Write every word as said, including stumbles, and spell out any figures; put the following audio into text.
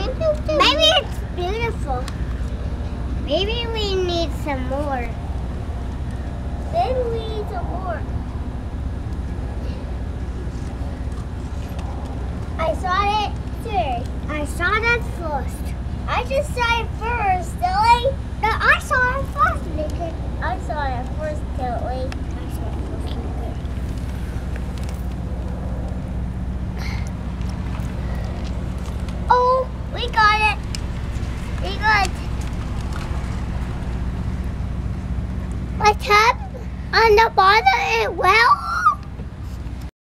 Maybe it's beautiful. Maybe we need some more. Maybe we need some more. I saw it too. I saw that first. I just saw it first, silly. No, I saw it first, Lincoln. I saw it first, silly. I saw it first, Lincoln. Oh, we got it. We got it. What's up on the bottom? It well.